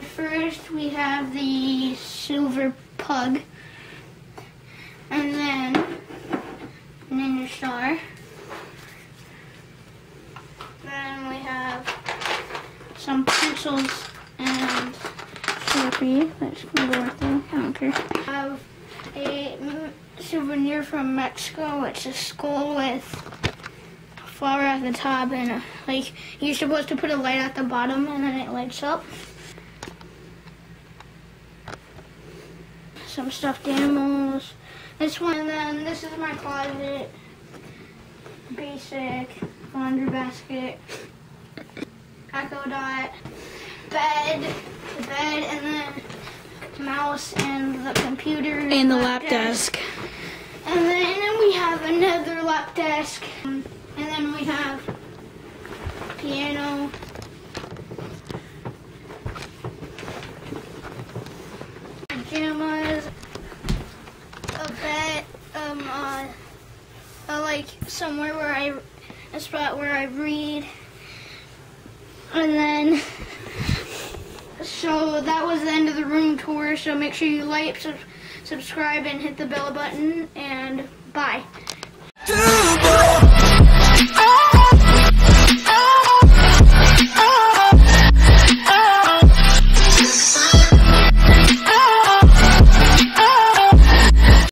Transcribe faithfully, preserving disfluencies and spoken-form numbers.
first we have the silver pug, and then Ninja Star. Then we have some pencils and Slurpee. That's gonna go right there. I don't care. We have a souvenir from Mexico. It's a skull with a flower at the top, and a, like you're supposed to put a light at the bottom, and then it lights up. Some stuffed animals. This one, and then this is my closet. Basic laundry basket. Echo Dot. Bed. The bed, and then mouse and the computer. And the lap desk. desk. And then, and then we have another lap desk. And then we have piano. Pajamas. A bed. Um, uh, uh, like somewhere where I, a spot where I read. And then, so that was the end of the room tour. So make sure you like, sub subscribe, and hit the bell button. And bye.